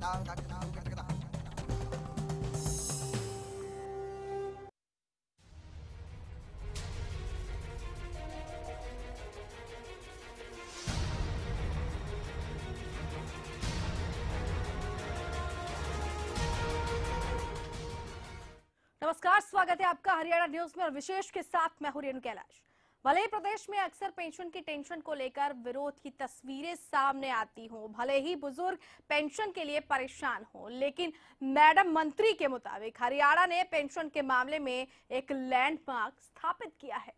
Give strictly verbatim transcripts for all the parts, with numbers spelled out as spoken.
नमस्कार, स्वागत है आपका हरियाणा न्यूज में और विशेष के साथ मैं हूं रेणु कैलाश। भले ही प्रदेश में अक्सर पेंशन की टेंशन को लेकर विरोध की तस्वीरें सामने आती हों, भले ही बुजुर्ग पेंशन के लिए परेशान हों, लेकिन मैडम मंत्री के मुताबिक हरियाणा ने पेंशन के मामले में एक लैंडमार्क स्थापित किया है।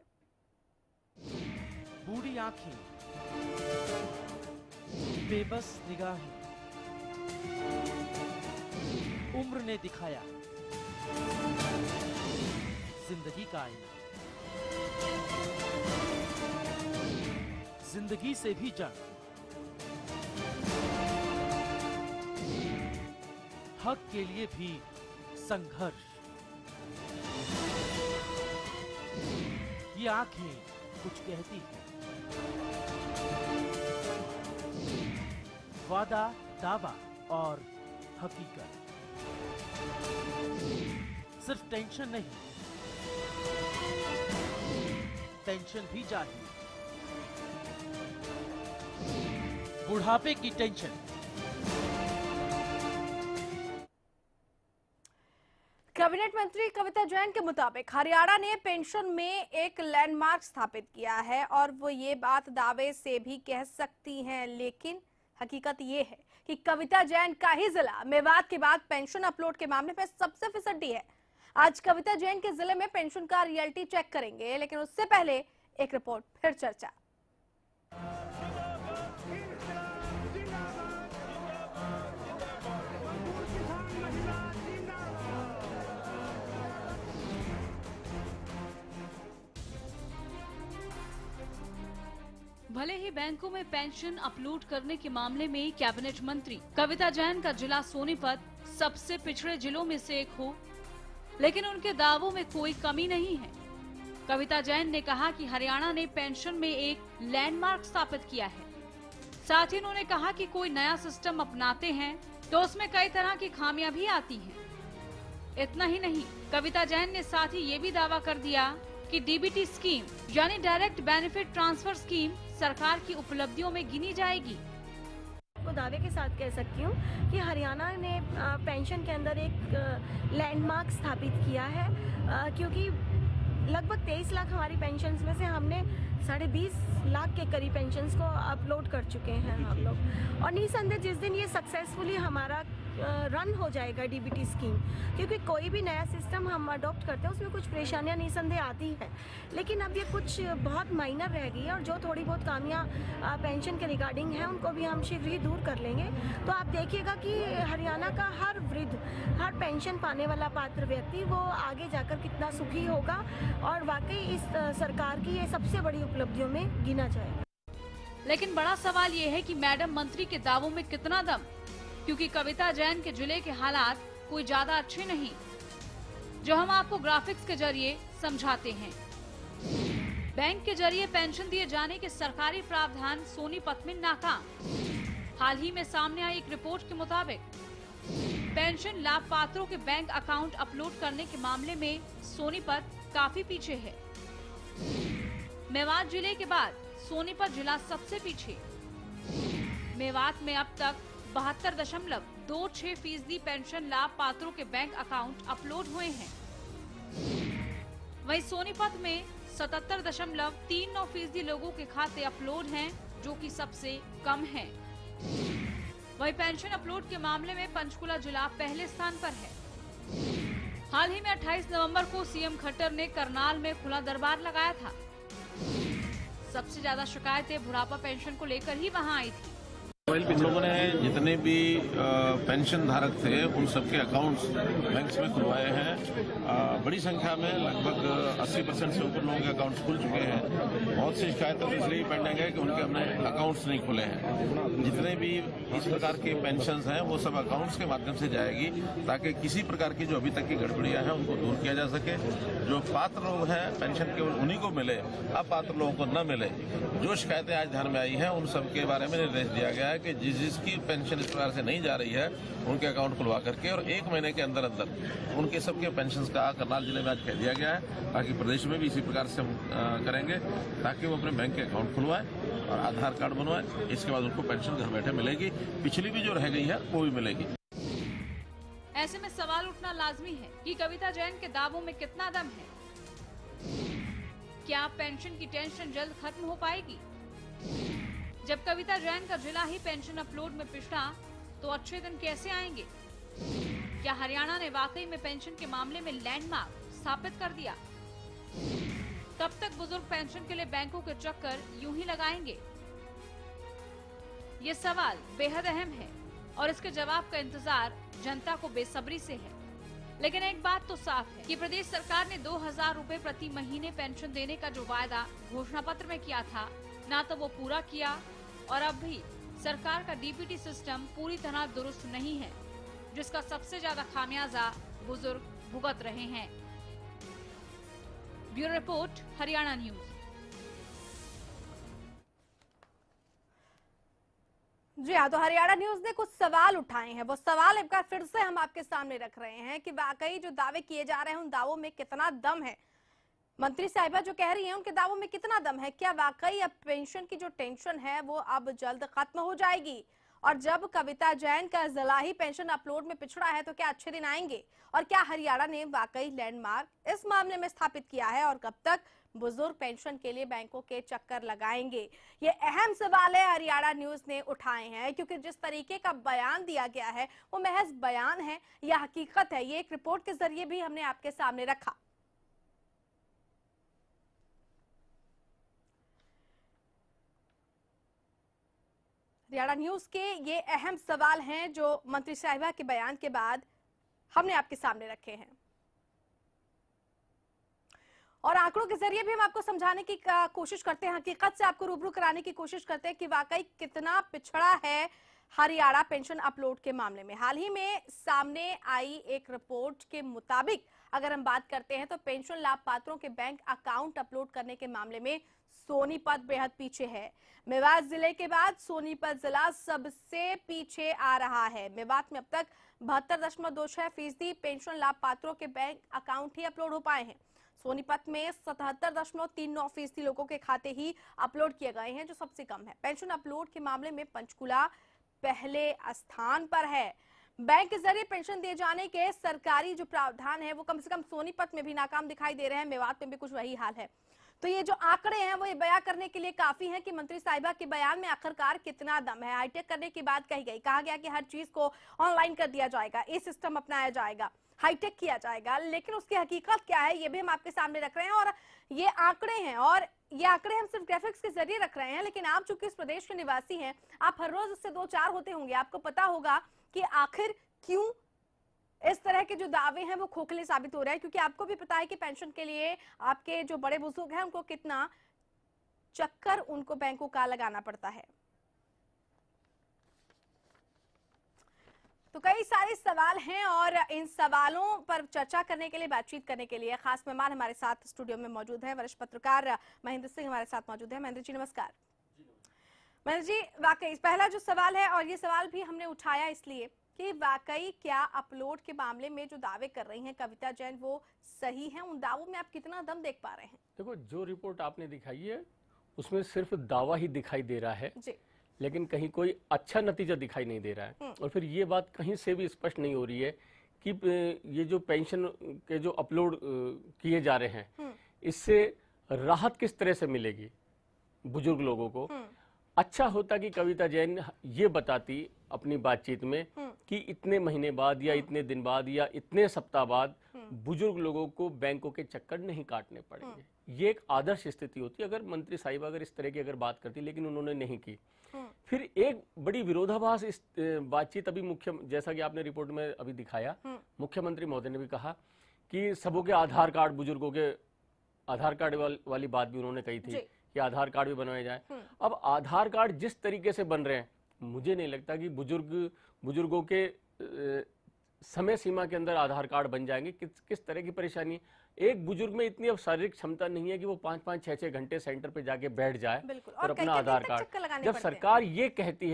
बूढ़ी आंखें, बेबस निगाहें, उम्र ने दिखाया जिंदगी का आईना, जिंदगी से भी जंग, हक के लिए भी संघर्ष। ये आंखें कुछ कहती हैं, वादा, दावा और हकीकत। सिर्फ टेंशन नहीं, टेंशन भी चाहिए, बुढ़ापे की टेंशन। कैबिनेट मंत्री कविता जैन के मुताबिक हरियाणा ने पेंशन में एक लैंडमार्क स्थापित किया है और वो ये बात दावे से भी कह सकती हैं, लेकिन हकीकत ये है कि कविता जैन का ही जिला मेवात के बाद पेंशन अपलोड के मामले में सबसे फिसड्डी है। आज कविता जैन के जिले में पेंशन का रियलिटी चेक करेंगे, लेकिन उससे पहले एक रिपोर्ट फिर चर्चा। भले ही बैंकों में पेंशन अपलोड करने के मामले में कैबिनेट मंत्री कविता जैन का जिला सोनीपत सबसे पिछड़े जिलों में से एक हो, लेकिन उनके दावों में कोई कमी नहीं है। कविता जैन ने कहा कि हरियाणा ने पेंशन में एक लैंडमार्क स्थापित किया है। साथ ही उन्होंने कहा कि कोई नया सिस्टम अपनाते हैं तो उसमें कई तरह की खामियां भी आती हैं। इतना ही नहीं, कविता जैन ने साथ ही ये भी दावा कर दिया कि डीबीटी स्कीम यानी डायरेक्ट बेनिफिट ट्रांसफर स्कीम सरकार की उपलब्धियों में गिनी जाएगी। को दावे के साथ कह सकती हूँ कि हरियाणा ने पेंशन के अंदर एक लैंडमार्क स्थापित किया है, क्योंकि लगभग तेईस लाख हमारी पेंशन्स में से हमने साढ़े बीस लाख के करीब पेंशन्स को अपलोड कर चुके हैं हम लोग। और निसंदेह जिस दिन ये सक्सेसफुली हमारा रन हो जाएगा डीबीटी स्कीम, क्योंकि कोई भी नया सिस्टम हम अडॉप्ट करते हैं उसमें कुछ परेशानियां निसंदेह आती है, लेकिन अब ये कुछ बहुत माइनर रह गई है और जो थोड़ी बहुत खामियां पेंशन के रिगार्डिंग है उनको भी हम शीघ्र ही दूर कर लेंगे। तो आप देखिएगा कि हरियाणा का हर वृद्ध, हर पेंशन पाने वाला पात्र व्यक्ति वो आगे जाकर कितना सुखी होगा और वाकई इस सरकार की ये सबसे बड़ी उपलब्धियों में गिना जाएगा। लेकिन बड़ा सवाल ये है कि मैडम मंत्री के दावों में कितना दम, क्योंकि कविता जैन के जिले के हालात कोई ज्यादा अच्छे नहीं, जो हम आपको ग्राफिक्स के जरिए समझाते हैं। बैंक के जरिए पेंशन दिए जाने के सरकारी प्रावधान सोनीपत में नाकाम। हाल ही में सामने आई एक रिपोर्ट के मुताबिक पेंशन लाभ पात्रों के बैंक अकाउंट अपलोड करने के मामले में सोनीपत काफी पीछे है। मेवात जिले के बाद सोनीपत जिला सबसे पीछे। मेवात में अब तक बहत्तर दशमलव दो छह फीसदी पेंशन लाभ पात्रों के बैंक अकाउंट अपलोड हुए हैं। वहीं सोनीपत में सतहत्तर दशमलव तीन नौ फीसदी लोगों के खाते अपलोड हैं, जो कि सबसे कम है। वहीं पेंशन अपलोड के मामले में पंचकुला जिला पहले स्थान पर है। हाल ही में अट्ठाईस नवंबर को सीएम खट्टर ने करनाल में खुला दरबार लगाया था। सबसे ज्यादा शिकायतें बुढ़ापा पेंशन को लेकर ही वहां आई थी। हम लोगों ने जितने भी पेंशन धारक थे उन सबके अकाउंट्स बैंक्स में खुलवाए हैं। बड़ी संख्या में लगभग अस्सी परसेंट से ऊपर लोगों के अकाउंट्स खुल चुके हैं। बहुत सी शिकायतों इसलिए पेंडिंग है कि उनके हमने अकाउंट्स नहीं खुले हैं। जितने भी इस प्रकार के पेंशन्स हैं वो सब अकाउंट्स के माध्यम से जाएगी, ताकि किसी प्रकार की जो अभी तक की गड़बड़ियां हैं उनको दूर किया जा सके। जो पात्र लोग हैं पेंशन केवल उन्हीं को मिले, अपात्र लोगों को न मिले। जो शिकायतें आज ध्यान में आई हैं उन सब के बारे में निर्देश दिया गया है कि जिस जिसकी पेंशन इस प्रकार से नहीं जा रही है उनके अकाउंट खुलवा करके और एक महीने के अंदर अंदर उनके सबके पेंशन का करनाल जिले में आज कह दिया गया है। बाकी प्रदेश में भी इसी प्रकार से हम करेंगे ताकि वो अपने बैंक के अकाउंट खुलवाए और आधार कार्ड बनवाए। इसके बाद उनको पेंशन घर बैठे मिलेगी, पिछली भी जो रह गई है वो भी मिलेगी। ऐसे में सवाल उठना लाजमी है कि कविता जैन के दावों में कितना दम है। क्या पेंशन की टेंशन जल्द खत्म हो पाएगी? जब कविता जैन का जिला ही पेंशन अपलोड में पिछड़ा तो अच्छे दिन कैसे आएंगे? क्या हरियाणा ने वाकई में पेंशन के मामले में लैंडमार्क स्थापित कर दिया? कब तक बुजुर्ग पेंशन के लिए बैंकों के चक्कर यूं ही लगाएंगे? ये सवाल बेहद अहम है और इसके जवाब का इंतजार जनता को बेसब्री से है। लेकिन एक बात तो साफ है कि प्रदेश सरकार ने दो हजार रूपए प्रति महीने पेंशन देने का जो वायदा घोषणा पत्र में किया था, ना तो वो पूरा किया और अब भी सरकार का डीबीटी सिस्टम पूरी तरह दुरुस्त नहीं है, जिसका सबसे ज्यादा खामियाजा बुजुर्ग भुगत रहे हैं। Bureau report, Haryana news. जी हाँ, तो हरियाणा न्यूज ने कुछ सवाल उठाए हैं। वो सवाल एक बार फिर से हम आपके सामने रख रहे हैं कि वाकई जो दावे किए जा रहे हैं उन दावों में कितना दम है। मंत्री साहिबा जो कह रही हैं उनके दावों में कितना दम है? क्या वाकई अब पेंशन की जो टेंशन है वो अब जल्द खत्म हो जाएगी? और जब कविता जैन का जिला ही पेंशन अपलोड में पिछड़ा है तो क्या अच्छे दिन आएंगे? और क्या हरियाणा ने वाकई लैंडमार्क इस मामले में स्थापित किया है? और कब तक बुजुर्ग पेंशन के लिए बैंकों के चक्कर लगाएंगे? ये अहम सवाल है हरियाणा न्यूज ने उठाए हैं, क्योंकि जिस तरीके का बयान दिया गया है वो महज बयान है या हकीकत है, ये एक रिपोर्ट के जरिए भी हमने आपके सामने रखा। हरियाणा न्यूज के ये अहम सवाल हैं जो मंत्री साहिबा के बयान के बाद हमने आपके सामने रखे हैं और आंकड़ों के जरिए भी हम आपको समझाने की कोशिश करते हैं, हकीकत से आपको रूबरू कराने की कोशिश करते हैं कि वाकई कितना पिछड़ा है हरियाणा पेंशन अपलोड के मामले में। हाल ही में सामने आई एक रिपोर्ट के मुताबिक अगर हम बात करते हैं तो पेंशन लाभ पात्रों के बैंक अकाउंट अपलोड करने के मामले में सोनीपत बेहद पीछे है। मेवात जिले के बाद सोनीपत जिला सबसे पीछे आ रहा है। मेवात में अब तक बहत्तर दशमलव दो छह फीसदी पेंशन लाभ पात्रों के बैंक अकाउंट ही अपलोड हो पाए हैं। सोनीपत में सतहत्तर दशमलव तीन नौ फीसदी लोगों के खाते ही अपलोड किए गए हैं, जो सबसे कम है। पेंशन अपलोड के मामले में पंचकुला पहले स्थान पर है। बैंक के जरिए पेंशन दिए जाने के सरकारी जो प्रावधान है वो कम से कम सोनीपत में भी नाकाम दिखाई दे रहे हैं। मेवात में भी कुछ वही हाल है। तो ये जो आंकड़े हैं वो ये बयां करने के लिए काफी है कि मंत्री साहिबा के बयान में आखिरकार कितना दम है। हाईटेक करने की बात कही गई, कहा गया कि हर चीज को ऑनलाइन कर दिया जाएगा, ये सिस्टम अपनाया जाएगा, हाईटेक किया जाएगा, लेकिन उसकी हकीकत क्या है ये भी हम आपके सामने रख रहे हैं। और ये आंकड़े हैं और ये आंकड़े हम सिर्फ ग्राफिक्स के जरिए रख रहे हैं, लेकिन आप चूंकि इस प्रदेश के निवासी हैं, आप हर रोज इससे दो चार होते होंगे, आपको पता होगा कि आखिर क्यों इस तरह के जो दावे हैं वो खोखले साबित हो रहे हैं। क्योंकि आपको भी पता है कि पेंशन के लिए आपके जो बड़े बुजुर्ग हैं उनको कितना चक्कर उनको बैंकों का लगाना पड़ता है। तो कई सारे सवाल हैं और इन सवालों पर चर्चा करने के लिए, बातचीत करने के लिए खास मेहमान हमारे साथ स्टूडियो में मौजूद हैं। वरिष्ठ पत्रकार महेंद्र सिंह हमारे साथ मौजूद हैं। महेंद्र जी नमस्कार। महेंद्र जी, वाकई पहला जो सवाल है और ये सवाल भी हमने उठाया इसलिए कि वाकई क्या अपलोड के मामले में जो दावे कर रही हैं कविता जैन वो सही हैं? उन दावों में आप कितना दम देख पा रहे हैं? देखो, जो रिपोर्ट आपने दिखाई है उसमें सिर्फ दावा ही दिखाई दे रहा है जी। लेकिन कहीं कोई अच्छा नतीजा दिखाई नहीं दे रहा है। और फिर ये बात कहीं से भी स्पष्ट नहीं हो रही है कि ये जो पेंशन के जो अपलोड किए जा रहे हैं इससे राहत किस तरह से मिलेगी बुजुर्ग लोगों को। अच्छा होता कि कविता जैन ये बताती अपनी बातचीत में कि इतने महीने बाद या इतने दिन बाद या इतने सप्ताह बाद बुजुर्ग लोगों को बैंकों के चक्कर नहीं काटने पड़ेंगे। ये एक आदर्श स्थिति होती अगर मंत्री साहिब अगर इस तरह की अगर बात करती, लेकिन उन्होंने नहीं की। फिर एक बड़ी विरोधाभास इस बातचीत अभी मुख्य, जैसा कि आपने रिपोर्ट में अभी दिखाया, मुख्यमंत्री महोदय ने भी कहा कि सबों के आधार कार्ड, बुजुर्गों के आधार कार्ड वाल, वाली बात भी उन्होंने कही थी कि आधार कार्ड भी बनवाए जाए। अब आधार कार्ड जिस तरीके से बन रहे हैं, मुझे नहीं लगता कि बुजुर्ग बुजुर्गों के ए, समय सीमा के अंदर आधार कार्ड बन जाएंगे। किस किस तरह की परेशानी, एक बुजुर्ग में इतनी अब शारीरिक क्षमता नहीं है कि वो पांच पांच छह छह घंटे सेंटर पे जाके बैठ जाए और अपना आधार कार्ड। जब सरकार ये कहती है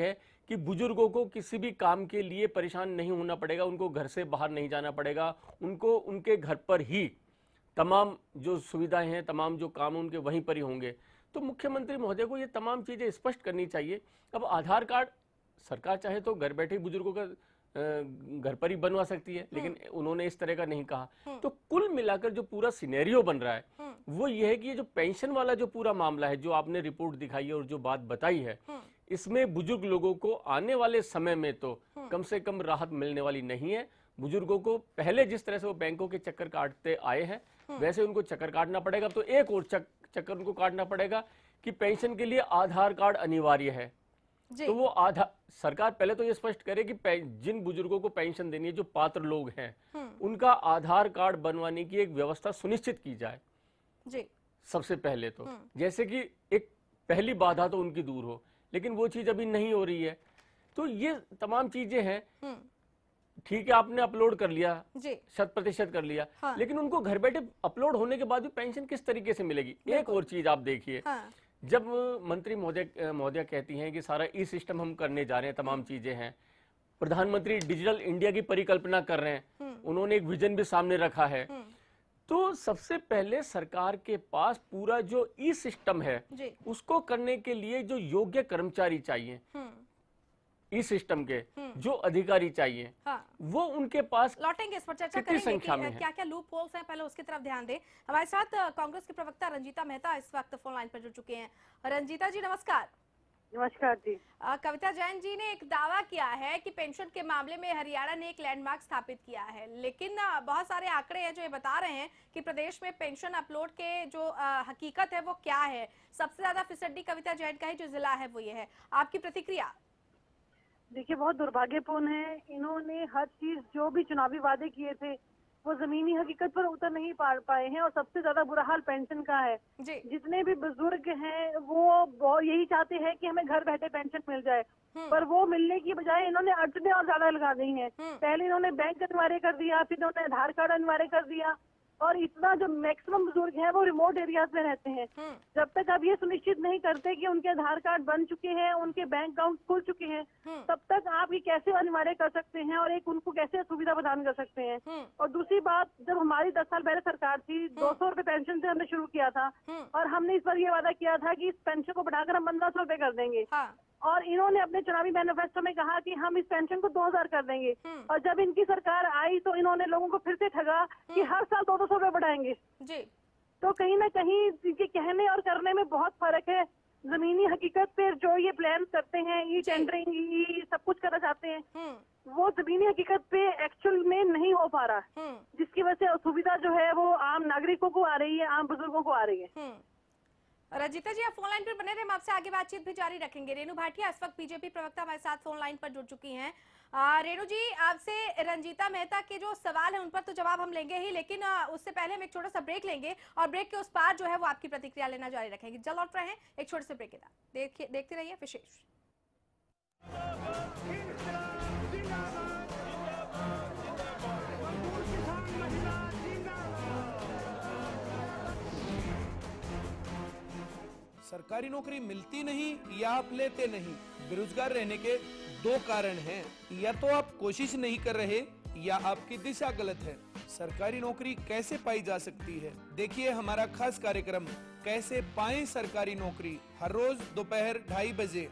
कि बुजुर्गों को किसी भी काम के लिए परेशान नहीं होना पड़ेगा, उनको घर से बाहर नहीं जाना पड़ेगा, उनको उनके घर पर ही तमाम जो सुविधाएं हैं, तमाम जो काम उनके वहीं पर ही होंगे। तो मुख्यमंत्री महोदय को ये तमाम चीजें स्पष्ट करनी चाहिए। अब आधार कार्ड सरकार चाहे तो घर बैठे बुजुर्गों का घर पर ही बनवा सकती है, लेकिन उन्होंने इस तरह का नहीं कहा। तो कुल मिलाकर जो पूरा सिनेरियो बन रहा है वो ये है कि ये जो पेंशन वाला जो पूरा मामला है, जो आपने रिपोर्ट दिखाई है और जो बात बताई है, इसमें बुजुर्ग लोगों को आने वाले समय में तो कम से कम राहत मिलने वाली नहीं है। बुजुर्गों को पहले जिस तरह से वो बैंकों के चक्कर काटते आए हैं वैसे उनको चक्कर काटना पड़ेगा। तो एक और चक, चक्कर उनको काटना पड़ेगा कि पेंशन के लिए आधार कार्ड अनिवार्य है। तो वो आधार सरकार पहले तो ये स्पष्ट करे कि जिन बुजुर्गों को पेंशन देनी है, जो पात्र लोग हैं, उनका आधार कार्ड बनवाने की एक व्यवस्था सुनिश्चित की जाए जी। सबसे पहले तो जैसे कि एक पहली बाधा तो उनकी दूर हो, लेकिन वो चीज अभी नहीं हो रही है। तो ये तमाम चीजें हैं। ठीक है, आपने अपलोड कर लिया, शत प्रतिशत कर लिया, हाँ। लेकिन उनको घर बैठे अपलोड होने के बाद भी पेंशन किस तरीके से मिलेगी? एक और चीज आप देखिए, हाँ। जब मंत्री महोदय महोदय कहती हैं कि सारा ई सिस्टम हम करने जा रहे हैं, तमाम चीजें हैं, प्रधानमंत्री डिजिटल इंडिया की परिकल्पना कर रहे हैं, उन्होंने एक विजन भी सामने रखा है। तो सबसे पहले सरकार के पास पूरा जो ई सिस्टम है उसको करने के लिए जो योग्य कर्मचारी चाहिए, ई सिस्टम के जो अधिकारी चाहिए, हाँ। वो उनके पास लौटेंगे, इस पर चर्चा करेंगे कि क्या क्या लूप होल्स हैं, पहले उसकी तरफ ध्यान दें। हमारे साथ कांग्रेस के प्रवक्ता रंजीता मेहता इस वक्त फोन लाइन पर जुड़ चुके हैं। रंजीता जी नमस्कार। नमस्कार जी। आ, कविता जैन जी ने एक दावा किया है कि पेंशन के मामले में हरियाणा ने एक लैंडमार्क स्थापित किया है, लेकिन बहुत सारे आंकड़े हैं जो ये बता रहे हैं कि प्रदेश में पेंशन अपलोड के जो आ, हकीकत है वो क्या है। सबसे ज्यादा फिसड्डी कविता जैन का ही जो जिला है वो ये है। आपकी प्रतिक्रिया? देखिए, बहुत दुर्भाग्यपूर्ण है, इन्होंने हर चीज जो भी चुनावी वादे किए थे वो जमीनी हकीकत पर उतर नहीं पा पाए हैं। और सबसे ज्यादा बुरा हाल पेंशन का है। जितने भी बुजुर्ग हैं वो यही चाहते हैं कि हमें घर बैठे पेंशन मिल जाए, पर वो मिलने की बजाय इन्होंने अड़चने और ज्यादा लगा दी हैं। पहले इन्होंने बैंक अनिवार्य कर दिया, फिर इन्होंने आधार कार्ड अनिवार्य कर दिया, और इतना जो मैक्सिमम बुजुर्ग हैं वो रिमोट एरियाज में रहते हैं। जब तक आप ये सुनिश्चित नहीं करते कि उनके आधार कार्ड बन चुके हैं, उनके बैंक अकाउंट खुल चुके हैं, तब तक आप ये कैसे अनिवार्य कर सकते हैं और एक उनको कैसे सुविधा प्रदान कर सकते हैं। और दूसरी बात, जब हमारी दस साल पहले सरकार थी, दो सौ रुपए पेंशन से हमने शुरू किया था, और हमने इस बार ये वादा किया था कि इस पेंशन को बढ़ाकर हम पंद्रह सौ रुपए कर देंगे। और इन्होंने अपने चुनावी मैनिफेस्टो में कहा कि हम इस पेंशन को दो हजार कर देंगे, और जब इनकी सरकार आई तो इन्होंने लोगों को फिर से ठगा कि हर साल दो दो सौ रुपए बढ़ाएंगे जी। तो कहीं ना कहीं इनके कहने और करने में बहुत फर्क है। जमीनी हकीकत पे जो ये प्लान करते हैं, ये टेंडरिंग, ये सब कुछ करना चाहते हैं, वो जमीनी हकीकत पे एक्चुअल में नहीं हो पा रहा, जिसकी वजह से असुविधा जो है वो आम नागरिकों को आ रही है, आम बुजुर्गों को आ रही है। रंजीता जी, आप फोन लाइन पर बने रहे, हम आपसे आगे बातचीत भी जारी रखेंगे। रेणु भाटिया इस वक्त बीजेपी प्रवक्ता हमारे साथ फोन लाइन पर जुड़ चुकी हैं। रेणु जी, आपसे रंजीता मेहता के जो सवाल है उन पर तो जवाब हम लेंगे ही, लेकिन आ, उससे पहले हम एक छोटा सा ब्रेक लेंगे और ब्रेक के उस पार जो है वो आपकी प्रतिक्रिया लेना जारी रखेंगे। जल्द लौट रहे हैं एक छोटे से ब्रेक के बाद। देखिए, देखते रहिए विशेष। सरकारी नौकरी मिलती नहीं या आप लेते नहीं, बेरोजगार रहने के दो कारण हैं। या तो आप कोशिश नहीं कर रहे या आपकी दिशा गलत है। सरकारी नौकरी कैसे पाई जा सकती है, देखिए हमारा खास कार्यक्रम कैसे पाएं सरकारी नौकरी, हर रोज दोपहर ढाई बजे।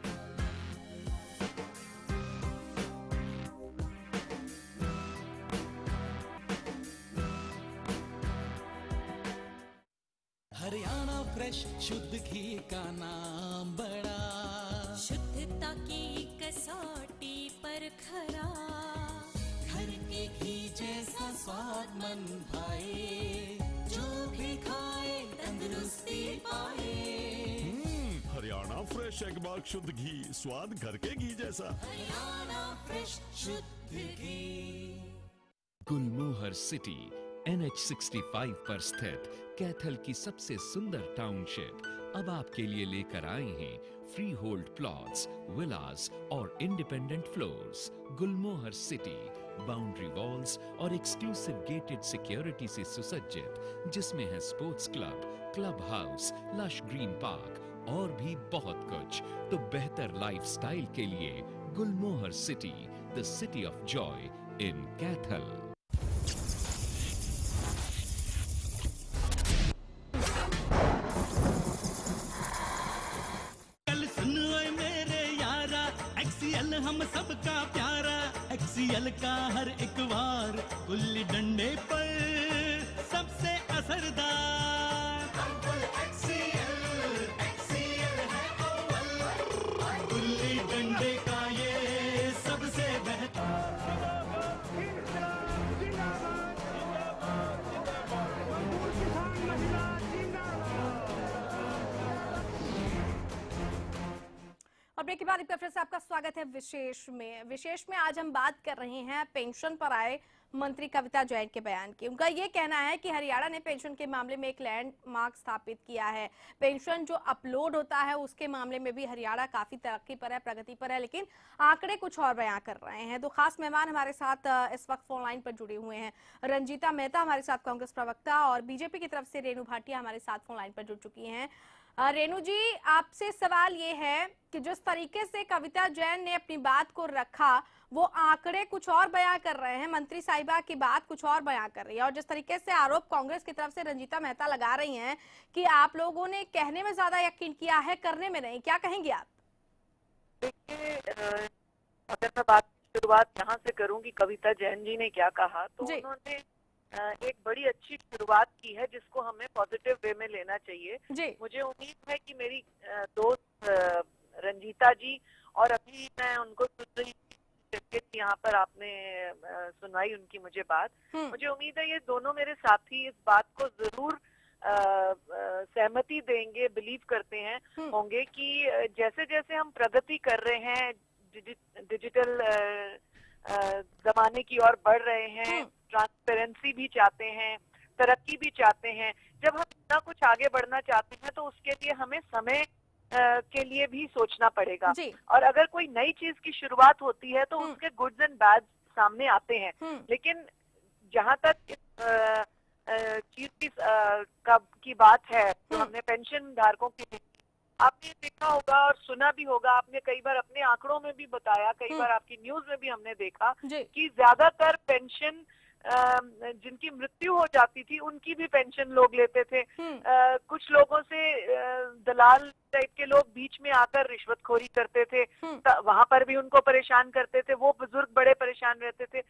हरियाणा फ्रेश शुद्ध घी का नाम बड़ा, शुद्धता की कसौटी पर खरा, घर के घी जैसा स्वाद मन भाए, जो भी खाए तंदुरुस्ती पाए। हरियाणा फ्रेश एगमार्क शुद्ध घी, स्वाद घर के घी जैसा। हरियाणा फ्रेश शुद्ध घी। गुलमोहर सिटी एन एच पैंसठ पर स्थित कैथल की सबसे सुंदर टाउनशिप अब आपके लिए लेकर आए हैं फ्री होल्ड प्लॉट्स, विलास और independent floors. Gulmohar city boundary walls और एक्सक्लूसिव गेटेड सिक्योरिटी से सुसज्जित, जिसमें है sports club, club house, lush green park और भी बहुत कुछ। तो बेहतर लाइफस्टाइल के लिए Gulmohar City, the city of joy in Kaithal. कल सुन ओए मेरे यारा, एक्सीएल हम सबका प्यारा, एक्सीएल का हर एक वार गुल्ली डंडे पर सबसे असरदार। एक्सीएल, एक्सीएल है अव्वल, गुल्ली डंडे का ये सबसे बेहतर। और ब्रेक के बाद एक बार फिर से आपका स्वागत है विशेष में। विशेष में आज हम बात कर रहे हैं पेंशन पर आए मंत्री कविता जैन के बयान की। उनका ये कहना है कि हरियाणा ने पेंशन के मामले में एक लैंडमार्क स्थापित किया है। पेंशन जो अपलोड होता है उसके मामले में भी हरियाणा काफी तरक्की पर है, प्रगति पर है, लेकिन आंकड़े कुछ और बयां कर रहे हैं। दो खास मेहमान हमारे साथ इस वक्त फोन लाइन पर जुड़े हुए हैं। रंजीता मेहता हमारे साथ कांग्रेस प्रवक्ता और बीजेपी की तरफ से रेणु भाटिया हमारे साथ फोन लाइन पर जुड़ चुकी हैं। रेणु जी, आपसे सवाल ये है कि जिस तरीके से कविता जैन ने अपनी बात को रखा वो आंकड़े कुछ और बयां कर रहे हैं, मंत्री साहिबा की बात कुछ और बयां कर रही है, और जिस तरीके से आरोप कांग्रेस की तरफ से रंजीता मेहता लगा रही हैं कि आप लोगों ने कहने में ज्यादा यकीन किया है, करने में नहीं, क्या कहेंगे आप? देखिए, अगर मैं बात की शुरुआत यहाँ से करूंगी कविता जैन जी ने क्या कहा, तो उन्होंने एक बड़ी अच्छी शुरुआत की है जिसको हमें पॉजिटिव वे में लेना चाहिए। मुझे उम्मीद है कि मेरी दोस्त रंजीता जी और अभी मैं उनको सुन रही थी यहाँ पर, आपने सुनवाई उनकी मुझे बात, मुझे उम्मीद है ये दोनों मेरे साथी इस बात को जरूर सहमति देंगे, बिलीव करते हैं होंगे कि जैसे जैसे हम प्रगति कर रहे हैं, डिजिटल जमाने की ओर बढ़ रहे हैं, ट्रांसपेरेंसी भी चाहते हैं, तरक्की भी चाहते हैं, जब हम इतना कुछ आगे बढ़ना चाहते हैं तो उसके लिए हमें समय के लिए भी सोचना पड़ेगा। और अगर कोई नई चीज की शुरुआत होती है तो उसके गुड्स एंड बैड सामने आते हैं, लेकिन जहां तक इस चीज की, की बात है तो हमने पेंशन धारकों की, आपने देखा होगा और सुना भी होगा, आपने कई बार अपने आंकड़ों में भी बताया, कई बार आपकी न्यूज में भी हमने देखा कि ज्यादातर पेंशन जिनकी मृत्यु हो जाती थी उनकी भी पेंशन लोग लेते थे। आ, कुछ लोगों से दलाल टाइप के लोग बीच में आकर रिश्वतखोरी करते थे, वहां पर भी उनको परेशान करते थे, वो बुजुर्ग बड़े परेशान रहते थे।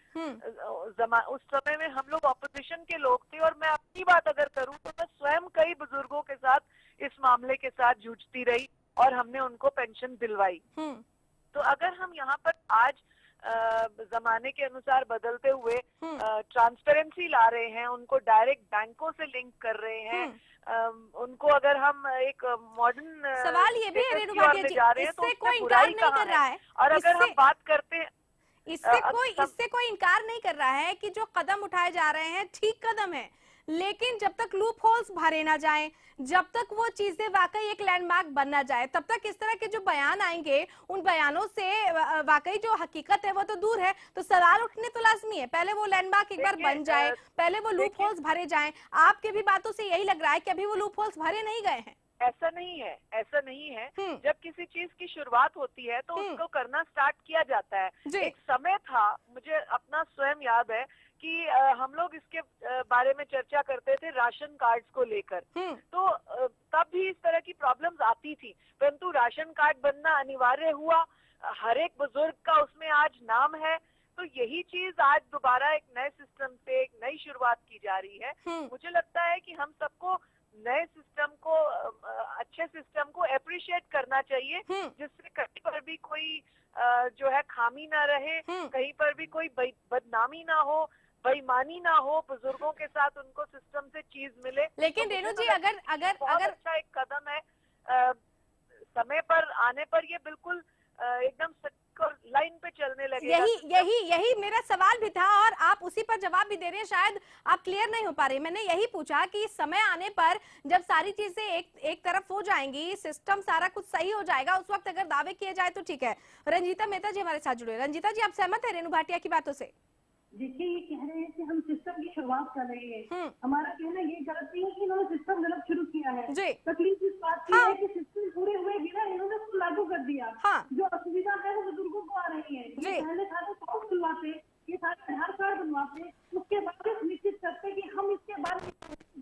उस समय में हम लोग ऑपोजिशन के लोग थे, और मैं अपनी बात अगर करूं तो मैं स्वयं कई बुजुर्गों के साथ इस मामले के साथ जूझती रही और हमने उनको पेंशन दिलवाई। तो अगर हम यहाँ पर आज आ, जमाने के अनुसार बदलते हुए ट्रांसपेरेंसी ला रहे हैं, उनको डायरेक्ट बैंकों से लिंक कर रहे हैं, आ, उनको अगर हम एक मॉडर्न सवाल ये भी है रेणु भाटिया जी, जा रहे हैं तो कोई इनकार नहीं कर रहा है, और अगर हम बात करते हैं इससे कोई इससे कोई इनकार नहीं कर रहा है कि जो कदम उठाए जा रहे हैं ठीक कदम है, लेकिन जब तक लूप होल्स भरे ना जाएं, जब तक वो चीजें वाकई एक लैंडमार्क बन ना जाए, तब तक इस तरह के जो बयान आएंगे उन बयानों से वाकई जो हकीकत है वो तो दूर है। तो सवाल उठने तो लाजमी है, पहले वो लैंडमार्क एक बार बन जाए, पहले वो लूप होल्स भरे जाएं। आपके भी बातों से यही लग रहा है कि अभी वो लूप होल्स भरे नहीं गए हैं। ऐसा नहीं है, ऐसा नहीं है। जब किसी चीज की शुरुआत होती है तो उसको करना स्टार्ट किया जाता है। एक समय था, मुझे अपना स्वयं याद है कि आ, हम लोग इसके आ, बारे में चर्चा करते थे राशन कार्ड्स को लेकर, तो आ, तब भी इस तरह की प्रॉब्लम्स आती थी, परंतु राशन कार्ड बनना अनिवार्य हुआ, हर एक बुजुर्ग का उसमें आज नाम है। तो यही चीज आज दोबारा एक नए सिस्टम से एक नई शुरुआत की जा रही है। मुझे लगता है कि हम सबको नए सिस्टम को, अच्छे सिस्टम को अप्रिशिएट करना चाहिए, जिससे कहीं पर भी कोई जो है खामी ना रहे, कहीं पर भी कोई बदनामी ना हो, बेईमानी ना हो, बुजुर्गों के साथ उनको सिस्टम से चीज मिले। लेकिन तो रेणु जी, अगर अगर अगर अच्छा एक कदम है, आ, समय पर आने पर ये बिल्कुल एकदम लाइन पे चलने लगेगा। यही यही यही मेरा सवाल भी था, और आप उसी पर जवाब भी दे रहे हैं, शायद आप क्लियर नहीं हो पा रहे। मैंने यही पूछा कि समय आने पर जब सारी चीजें एक एक तरफ हो जाएंगी, सिस्टम सारा कुछ सही हो जाएगा, उस वक्त अगर दावे किए जाए तो ठीक है। रंजीता मेहता जी हमारे साथ जुड़े। रंजीता जी, आप सहमत है रेणु भाटिया की बातों से? देखिए ये कह रहे हैं कि हम सिस्टम की शुरुआत कर रहे हैं, हमारा कहना ये गलत नहीं है कि इन्होंने सिस्टम गलत शुरू किया है। तकलीफ इस बात की है कि सिस्टम पूरे हुए बिना इन्होंने उसको लागू कर दिया। जो असुविधा है वो बुजुर्गों को आ रही है। ये पहले था तो अकाउंट खुलवाते, ये सारे आधार कार्ड बनवाते, उसके बाद निश्चित करते कि हम इसके बाद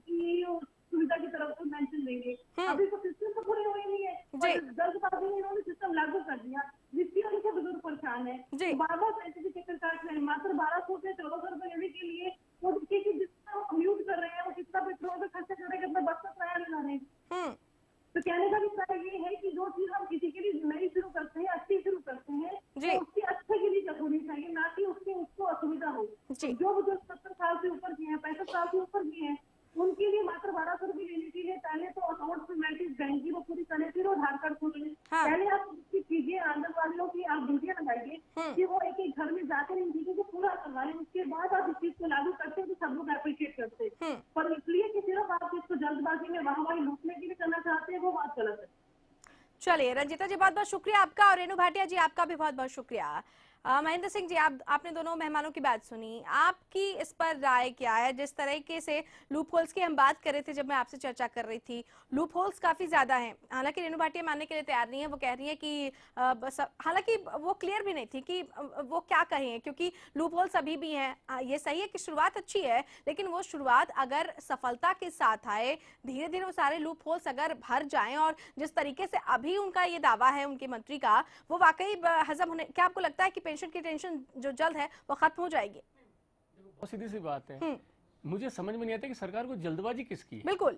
सुविधा की तरफ तो मेंशन देंगे। अभी तो सिस्टम तो पूरी हुई नहीं है, जल्दबाजी में इन्होंने सिस्टम लागू कर दिया जिसकी वजह से बुजुर्ग परेशान है। बार बार पैसे की चक्कर काट रहे हैं, मात्र बारह सौ से चौदह सौ रुपए लेने के लिए वो देखिए कि जितना कम्यूट कर रहे हैं वो कितना पेट्रोल पे खर्चा करेंगे, कितना बस का किराया लगा रहे हैं। तो कहने का भी कारण ये है कि जो चीज हम किसी के लिए नई शुरू करते हैं, अच्छी शुरू करते हैं, तो उसके अच्छे के लिए होनी चाहिए, ना कि उसके उसको असुविधा हो। जो बुजुर्ग सत्तर साल से ऊपर के हैं, पैंसठ साल से ऊपर के हैं, उनके लिए मात्र बारह सौ रुपए लेने के लिए पहले तो अकाउंट फॉर्मेलिटीज बैंक की वो पूरी करें, फिर वो आधार कार्ड खोलें। पहले आप उसकी कीजिए, आंगनबाड़ियों की आप ड्यूटियां लगाइए कि वो एक एक घर में जाकर इन चीजों को पूरा करवाएं, उसके बाद आप इस चीज को लागू करते हैं तो सब लोग अप्रिशिएट करते हैं। पर इसलिए कि सिर्फ आप इसको जल्दबाजी में वहाँ वही लूटने के लिए करना चाहते हैं, वो बात गलत है। चलिए रंजिता जी, बहुत बहुत शुक्रिया आपका, और रेणु भाटिया जी आपका भी बहुत बहुत शुक्रिया। महेंद्र सिंह जी, आप आपने दोनों मेहमानों की बात सुनी, आपकी इस पर राय क्या है? जिस तरीके से लूप होल्स की हम बात कर रहे थे, जब मैं आपसे चर्चा कर रही थी, लूप होल्स काफी ज्यादा हैं। हालांकि रेणु भाटिया मानने के लिए तैयार नहीं है, वो कह रही है कि हालांकि वो क्लियर भी नहीं थी कि वो क्या कहें, क्योंकि लूप होल्स अभी भी हैं। ये सही है कि शुरुआत अच्छी है, लेकिन वो शुरुआत अगर सफलता के साथ आए, धीरे धीरे वो सारे लूप होल्स अगर भर जाएं, और जिस तरीके से अभी उनका ये दावा है उनके मंत्री का, वो वाकई हजम होने, क्या आपको लगता है कि पेंशन की टेंशन जो जल्द है वो खत्म हो जाएगी? बहुत सीधी सी बात है, मुझे समझ में नहीं आता कि सरकार को जल्दबाजी किसकी है। बिल्कुल,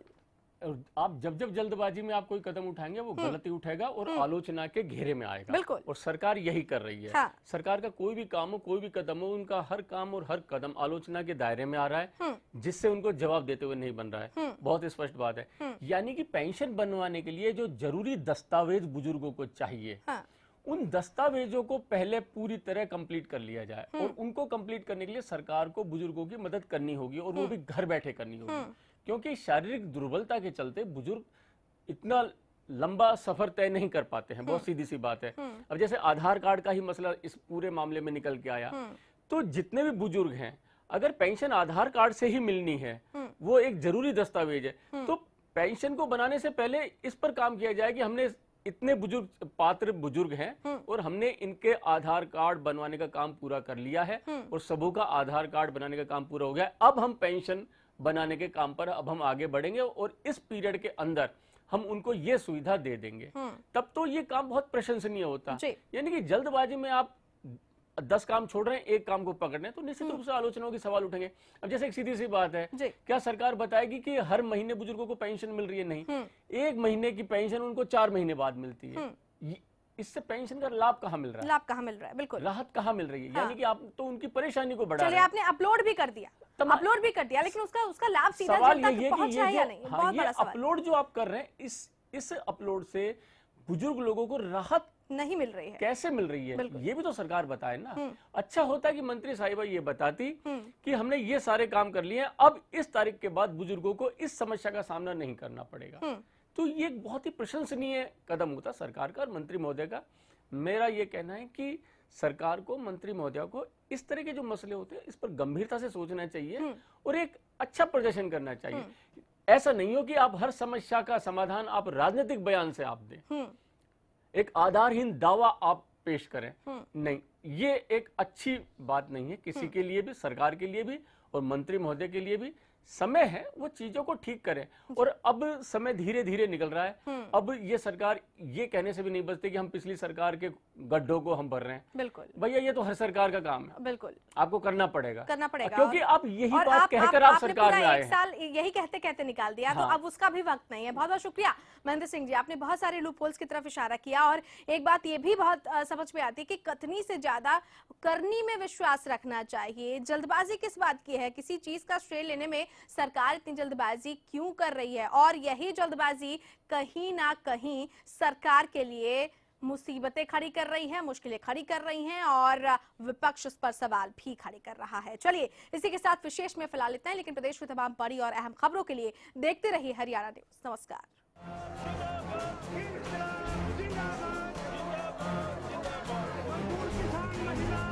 आप जब जब जल्दबाजी में आप कोई कदम उठाएंगे वो गलती उठेगा और आलोचना के घेरे में आएगा। बिल्कुल, और सरकार यही कर रही है। हाँ। सरकार का कोई भी काम हो, कोई भी कदम हो, उनका हर काम और हर कदम आलोचना के दायरे में आ रहा है, जिससे उनको जवाब देते हुए नहीं बन रहा है। बहुत स्पष्ट बात है। यानी कि पेंशन बनवाने के लिए जो जरूरी दस्तावेज बुजुर्गों को चाहिए, हाँ। उन दस्तावेजों को पहले पूरी तरह कंप्लीट कर लिया जाए, और उनको कंप्लीट करने के लिए सरकार को बुजुर्गों की मदद करनी होगी, और वो भी घर बैठे करनी होगी, क्योंकि शारीरिक दुर्बलता के चलते बुजुर्ग इतना लंबा सफर तय नहीं कर पाते हैं। बहुत सीधी सी बात है। अब जैसे आधार कार्ड का ही मसला इस पूरे मामले में निकल के आया, तो जितने भी बुजुर्ग हैं, अगर पेंशन आधार कार्ड से ही मिलनी है, वो एक जरूरी दस्तावेज है, तो पेंशन को बनाने से पहले इस पर काम किया जाए कि हमने इतने बुजुर्ग पात्र बुजुर्ग हैं और हमने इनके आधार कार्ड बनवाने का काम पूरा कर लिया है, और सबों का आधार कार्ड बनाने का काम पूरा हो गया है। अब हम पेंशन बनाने के काम पर अब हम आगे बढ़ेंगे, और इस पीरियड के अंदर हम उनको ये सुविधा दे देंगे। तब तो ये काम बहुत प्रशंसनीय होता। यानी कि जल्दबाजी में आप दस काम छोड़ रहे हैं, एक काम को पकड़ रहे हैं, तो निश्चित रूप से आलोचनाओं के सवाल उठेंगे। अब जैसे एक सीधी सी बात है, क्या सरकार बताएगी कि हर महीने बुजुर्गों को पेंशन मिल रही है? नहीं, एक महीने की पेंशन उनको चार महीने बाद मिलती है। इससे पेंशन का लाभ कहाँ मिल रहा है? लाभ कहाँ मिल रहा है? बिल्कुल, राहत कहाँ मिल रही है? हाँ। यानी कि आप तो उनकी परेशानी को बढ़ा रहे हैं। आपने अपलोड भी कर दिया, अपलोड भी कर दिया, लेकिन उसका उसका लाभ सीधा जनता तक पहुंचा या नहीं? बहुत बड़ा सवाल। अपलोड जो आप कर रहे हैं, इस इस अपलोड से बुजुर्ग लोगों को राहत नहीं मिल रही है। कैसे मिल रही है, ये भी तो सरकार बताए ना। अच्छा होता है कि मंत्री साहिबा ये बताती कि हमने ये सारे काम कर लिए हैं, अब इस तारीख के बाद बुजुर्गों को इस समस्या का सामना नहीं करना पड़ेगा। तो ये एक बहुत ही प्रशंसनीय कदम होता सरकार का और मंत्री महोदय का। मेरा ये कहना है कि सरकार को, मंत्री महोदय को इस तरह के जो मसले होते हैं, इस पर गंभीरता से सोचना चाहिए और एक अच्छा प्रदर्शन करना चाहिए। ऐसा नहीं हो कि आप हर समस्या का समाधान आप राजनीतिक बयान से आप दें, एक आधारहीन दावा आप पेश करें। नहीं, ये एक अच्छी बात नहीं है किसी के लिए भी, सरकार के लिए भी और मंत्री महोदय के लिए भी। समय है वो चीजों को ठीक करें, और अब समय धीरे धीरे निकल रहा है। अब ये सरकार ये कहने से भी नहीं बचती कि हम पिछली सरकार के गड्ढों को हम भर रहे हैं। बिल्कुल भैया, ये तो हर सरकार का काम है। बिल्कुल आपको करना पड़ेगा करना पड़ेगा क्योंकि आप यही बात कहकर आप सरकार में आए हैं। साल यही कहते कहते निकाल दिया, हाँ। तो अब उसका भी वक्त नहीं है। बहुत बहुत शुक्रिया महेंद्र सिंह जी, आपने बहुत सारे लूप होल्स की तरफ इशारा किया, और एक बात ये भी बहुत समझ में आती है कि कथनी से ज्यादा करनी में विश्वास रखना चाहिए। जल्दबाजी किस बात की है? किसी चीज का श्रेय लेने में सरकार इतनी जल्दबाजी क्यों कर रही है? और यही जल्दबाजी कहीं ना कहीं सरकार के लिए मुसीबतें खड़ी कर रही है, मुश्किलें खड़ी कर रही हैं, और विपक्ष उस पर सवाल भी खड़े कर रहा है। चलिए इसी के साथ विशेष में फिलहाल इतना है, लेकिन प्रदेश की तमाम बड़ी और अहम खबरों के लिए देखते रहिए हरियाणा न्यूज। नमस्कार।